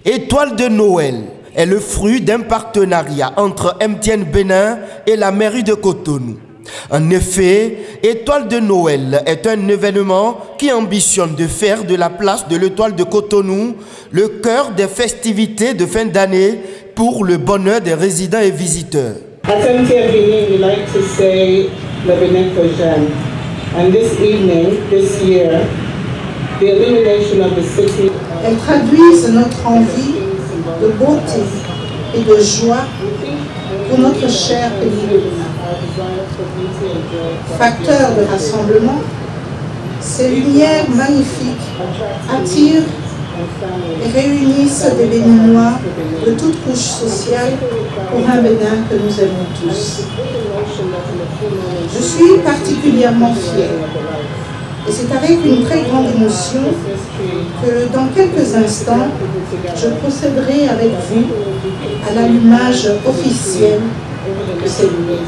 Étoile de Noël est le fruit d'un partenariat entre MTN Bénin et la mairie de Cotonou. En effet, Étoile de Noël est un événement qui ambitionne de faire de la place de l'Étoile de Cotonou le cœur des festivités de fin d'année pour le bonheur des résidents et visiteurs. At MTN Bénin, we like to say le Bénin Prochain. And this evening, this year, the illumination of the city. Elles traduisent notre envie de beauté et de joie pour notre cher pays. Facteur de rassemblement, ces lumières magnifiques attirent et réunissent des Béninois de toutes couches sociales pour un Bénin que nous aimons tous. Je suis particulièrement fière et c'est avec une très grande émotion que dans quelques instants, je procéderai avec vous à l'allumage officiel de ces lumières.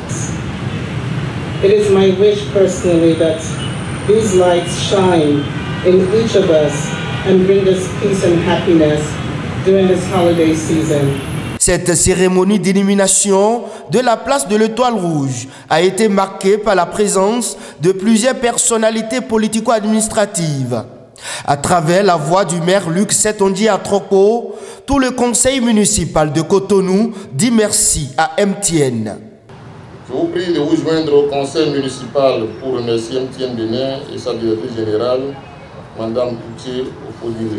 It is my wish personally that these lights shine in each of us and bring us peace and happiness during this holiday season. Cette cérémonie d'illumination de la place de l'Étoile Rouge a été marquée par la présence de plusieurs personnalités politico-administratives. À travers la voix du maire Luc Setondier Atroko, tout le conseil municipal de Cotonou dit merci à MTN. Je vous prie de vous joindre au conseil municipal pour remercier MTN Bénin et sa directrice générale, Mme Koutié Opodile.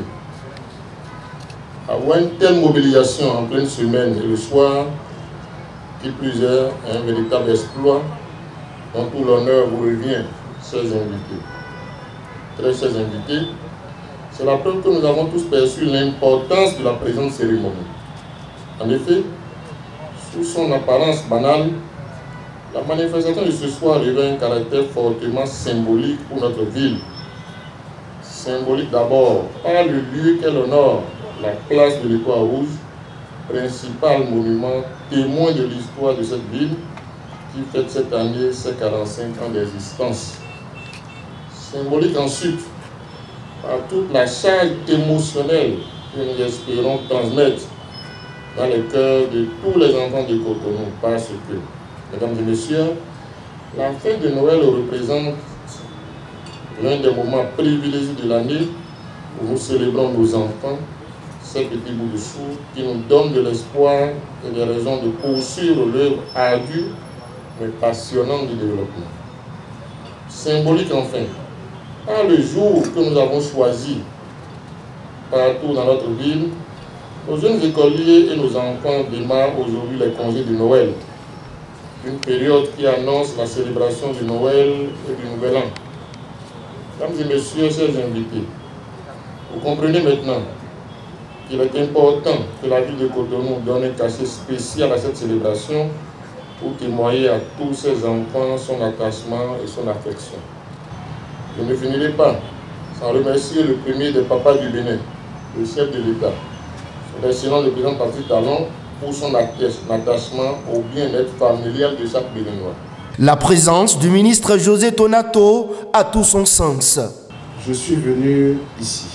Avoir une telle mobilisation en pleine semaine et le soir, qui plus est un véritable exploit dont tout l'honneur vous revient, chers invités. Très chers invités, c'est la preuve que nous avons tous perçu l'importance de la présente cérémonie. En effet, sous son apparence banale, la manifestation de ce soir revêt un caractère fortement symbolique pour notre ville. Symbolique d'abord par le lieu qu'elle honore, la place de l'Étoile Rouge, principal monument témoin de l'histoire de cette ville qui fête cette année ses 45 ans d'existence. Symbolique ensuite par toute la charge émotionnelle que nous espérons transmettre dans les cœurs de tous les enfants de Cotonou, parce que, mesdames et messieurs, la fête de Noël représente l'un des moments privilégiés de l'année où nous célébrons nos enfants, ces petits bouts de chou qui nous donnent de l'espoir et des raisons de poursuivre l'œuvre ardue mais passionnante du développement. Symbolique enfin, par le jour que nous avons choisi partout dans notre ville, nos jeunes écoliers et nos enfants démarrent aujourd'hui les congés de Noël, une période qui annonce la célébration du Noël et du Nouvel An. Mesdames et messieurs, chers invités, vous comprenez maintenant qu'il est important que la ville de Cotonou donne un cachet spécial à cette célébration pour témoigner à tous ses enfants son attachement et son affection. Je ne finirai pas sans remercier le premier des papas du Bénin, le chef de l'État, remerciant le président Patrick Talon pour son attachement au bien-être familial de chaque Béninois. La présence du ministre José Tonato a tout son sens. Je suis venu ici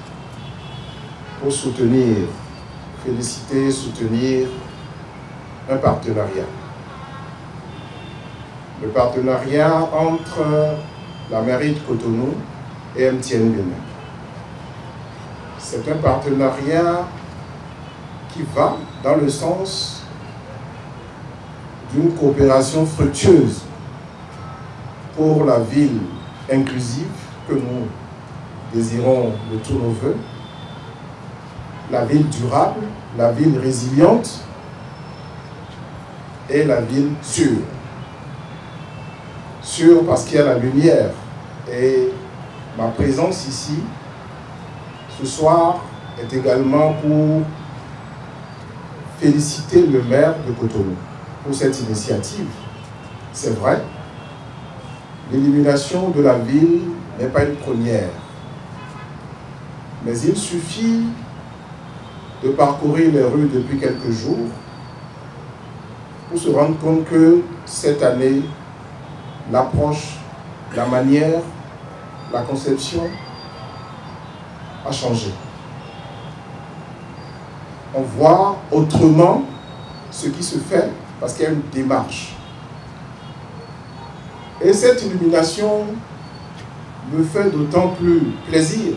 pour soutenir, féliciter, soutenir un partenariat. Le partenariat entre la mairie de Cotonou et MTN Bénin. C'est un partenariat qui va dans le sens d'une coopération fructueuse pour la ville inclusive que nous désirons de tous nos voeux, la ville durable, la ville résiliente et la ville sûre. Sûre parce qu'il y a la lumière et ma présence ici ce soir est également pour féliciter le maire de Cotonou pour cette initiative. C'est vrai, l'illumination de la ville n'est pas une première, mais il suffit de parcourir les rues depuis quelques jours pour se rendre compte que cette année, l'approche, la manière, la conception a changé. on voit autrement ce qui se fait parce qu'il y a une démarche. Et cette illumination me fait d'autant plus plaisir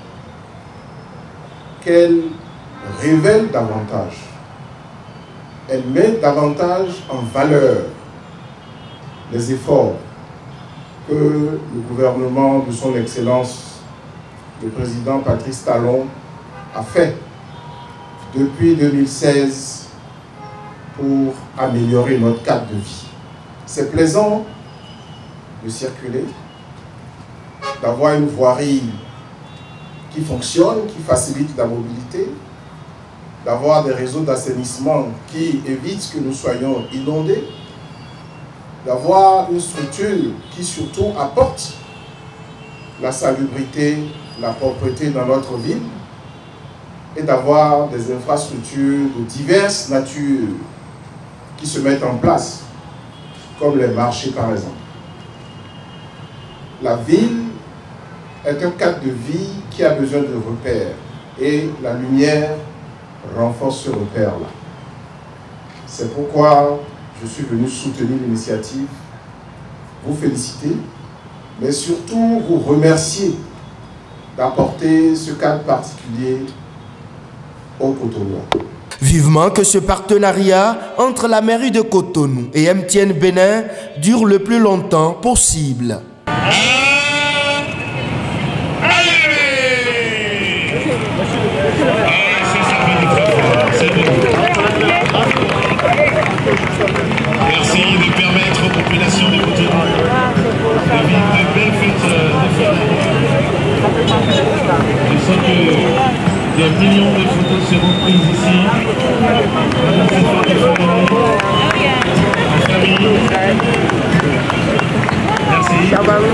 qu'elle révèle davantage. Elle met davantage en valeur les efforts que le gouvernement de son Excellence, le président Patrice Talon, a fait depuis 2016 pour améliorer notre cadre de vie. C'est plaisant de circuler, d'avoir une voirie qui fonctionne, qui facilite la mobilité, d'avoir des réseaux d'assainissement qui évitent que nous soyons inondés, d'avoir une structure qui surtout apporte la salubrité, la propreté dans notre ville, et d'avoir des infrastructures de diverses natures qui se mettent en place, comme les marchés par exemple. La ville est un cadre de vie qui a besoin de repères, et la lumière renforce ce repère-là. C'est pourquoi je suis venu soutenir l'initiative, vous féliciter, mais surtout vous remercier d'apporter ce cadre particulier au Cotonou. Vivement que ce partenariat entre la mairie de Cotonou et MTN Bénin dure le plus longtemps possible. Merci de permettre aux populations de Cotonou de vivre de belles fêtes de fin d'année. Je sens que des millions de photos seront prises ici pendant cette fête de fin d'année en famille. Merci.